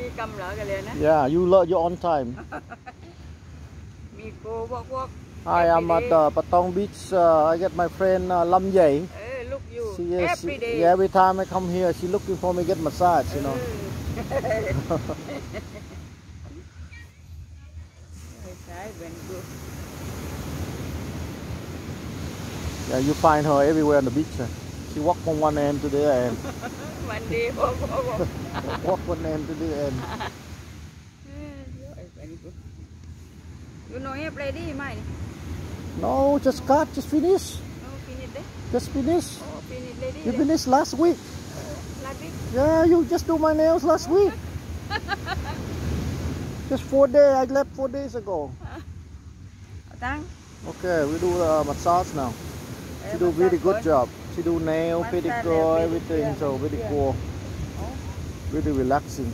Yeah, you on time. I am at Patong Beach. I get my friend Lam Yei. Look you every day. Every time I come here, she looking for me get massage. You know. Yeah, you find her everywhere on the beach. She walk from one end to the end. One day walk. Walk one end to the end. You know have ready, mine? No, just cut, just finish. Oh, finish it? Just finish. Oh, finish ready. You finished last week. Last week? Yeah, you just do my nails last week. Just 4 days. I left 4 days ago. Okay, we do massage now. She do really good job. She do nail, pedicure, everything. So very cool. Really relaxing.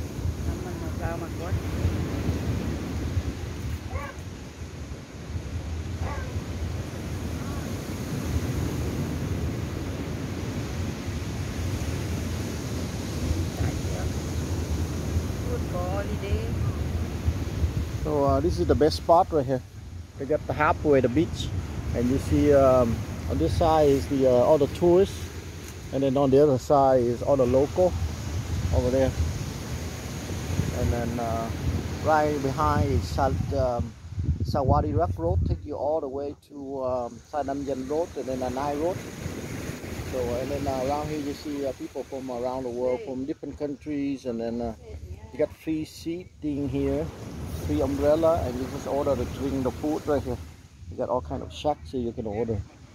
So this is the best spot right here. We got the halfway the beach, and you see on this side is the all the tourists, and then on the other side is all the local over there. And then right behind is Sawari Rak Road, take you all the way to Sanamjan Road and then Anai Road. So and then around here you see people from around the world, from different countries, and then you got free seating here, free umbrella, and you just order the drink, the food right here. You got all kind of shacks here you can order.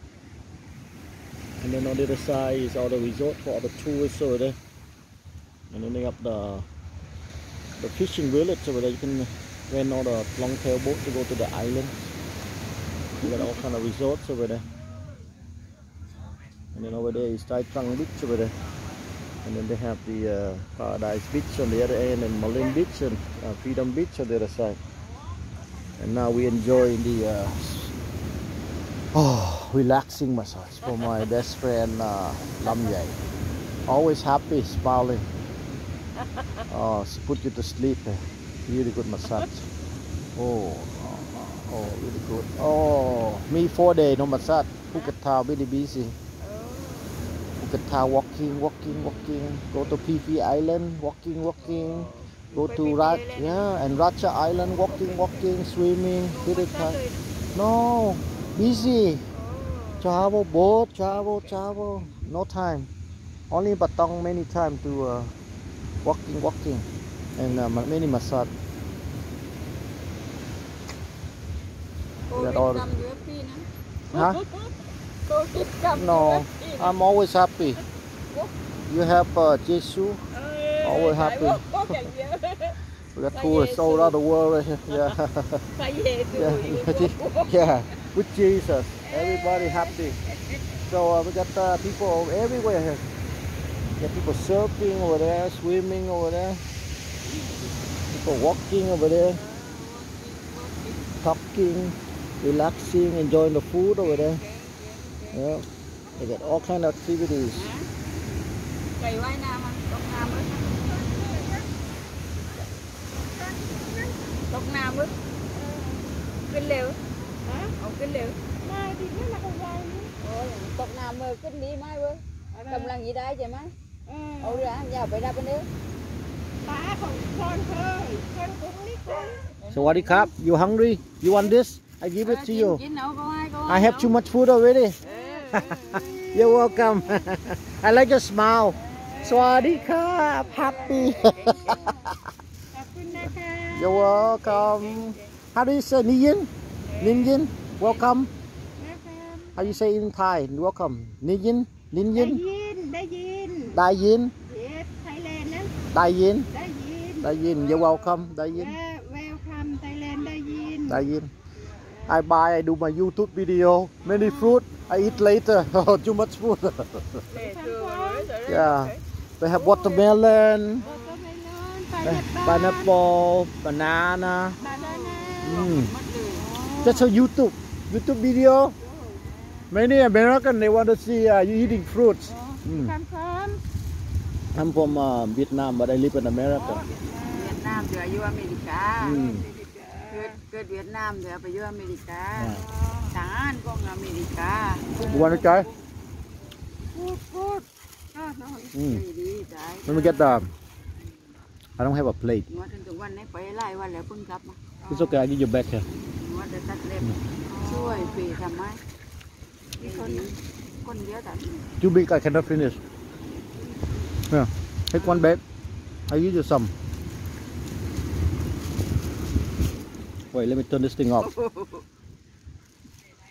And then on the other side is all the resort for all the tourists over there. And then they have the fishing village over there. You can rent all the long tail boat to go to the island. You got all kind of resorts over there. And then over there is Tai Trang Beach over there. And then they have the Paradise Beach on the other end, and Malin Beach and Freedom Beach on the other side. And now we enjoy the relaxing massage for my best friend Lam Yei. Always happy, smiling. Oh, she put you to sleep. Really good massage. Oh, really good. Oh, me 4 days no massage. Phuket Town really busy. Phuket Town walking. Go to Phi Island, walking. Go to Racha Island, walking, swimming. No, busy. Travel, boat, travel. No time. Only Patong many time to walking, and many massage. Huh? No, I'm always happy. You have Jesus, always happy. We got tourists all around the world right here. Yeah, with Jesus, everybody happy. So we got people everywhere here. We got people surfing over there, swimming over there, people walking over there, talking, relaxing, enjoying the food over there. Yeah, they got all kind of activities. So what is up? You hungry? You want this? I give it to you. I have too much food already. You're welcome. I like your smile. Swadikap, happy. You're welcome. How do you say Niyin? Niyin, welcome. How do you say in Thai? Welcome. Niyin, Niyin. Dayin. Dayin. Dayin. You're welcome. Dayin. Welcome Thailand. Dayin. I do my YouTube video. Many fruit. I eat later. Oh, too much food. Yeah. They have watermelon, pineapple, banana. That's a YouTube video. Many Americans, they want to see you eating fruits. Come from? I'm from Vietnam, but I live in America. นามเดี๋ยวอยู่อเมริกา Mm. เกิดเวียดนามเดี๋ยวไปอยู่อเมริกา Ah. ทหารของอเมริกา You want to try? พูด Mm. ดีใจ Let me get the. I don't have a plate. มาถึงวันนี้ไปไล่วันแล้วเพิ่งกลับมา It's okay. I give you back here. ว่าจะตัดเล็บช่วยปีทำไมคนเดียวแต่ Too big. I cannot finish. Yeah. Take one bag. I give you some. Wait. Let me turn this thing off.